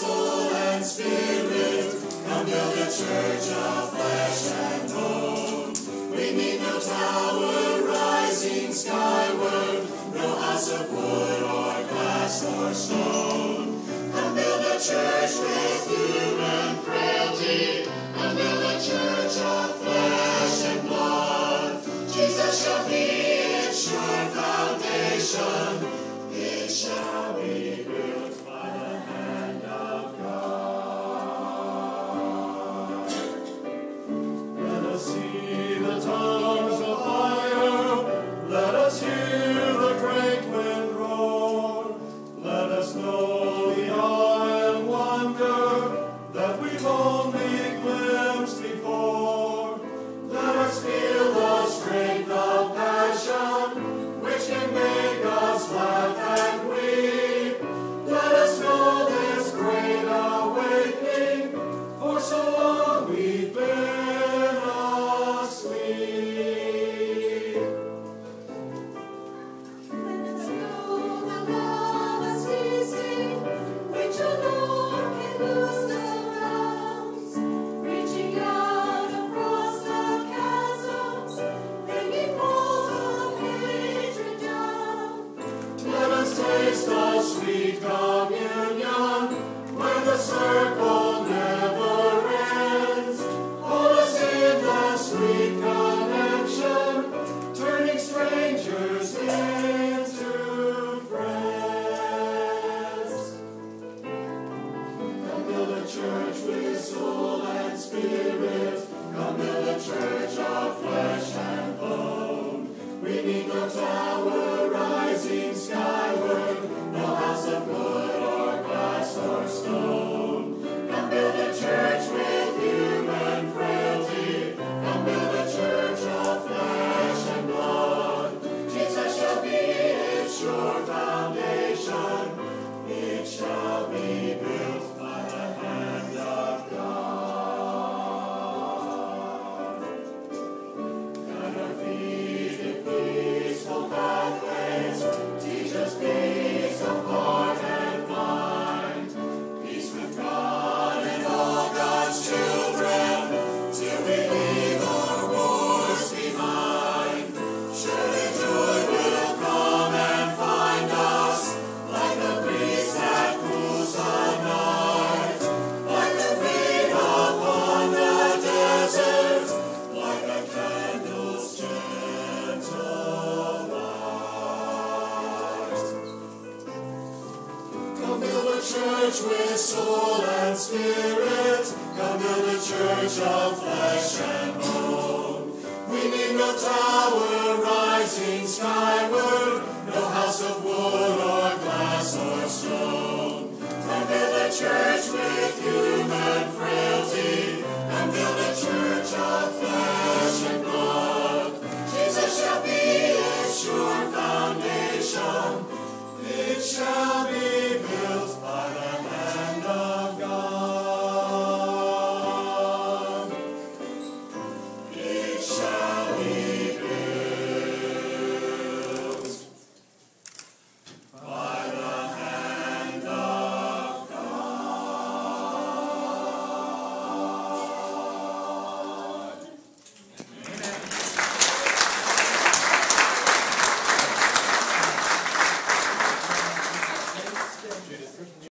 soul and spirit. Come build a church of flesh and bone. We need no tower rising skyward, no house of wood or glass or stone. Come build a church with human frailty. Come build a church of flesh and blood. Jesus shall be its sure foundation. It shall be built by the hand of God. Let us see the tongues of fire. Let us hear the great wind roar. Let us know the awe and wonder that we've only glimpsed before. Let us feel the strength of passion which can make us laugh and weep. Let us know this great awakening, for so long we've been asleep. Let us know the love is ceasing, which alone can loose the bounds, reaching out across the chasms, bringing walls of hatred down. Let us taste the sweet communion, where the circle never ends. Hold us in the sweet connection, turning strangers into friends. Come build a church with soul and spirit. Come build a church of flesh and bone. We need no tower rising skyward, no house of wood or glass or stone. Come build a church with human frailty. Come build a church of flesh and blood. Jesus shall be its sure foundation. It shall be built by the hand of God. Guide our feet in peaceful pathways. Teach us peace of heart and mind. Peace with God and all God's children, till we leave our wars behind. Surely joy will come and find us, like a breeze that cools the night, like the rain upon the desert, like a candle's gentle light. Come build a church with soul and spirit. Come build a church of flesh and bone. We need no tower rising skyward, no house of wood or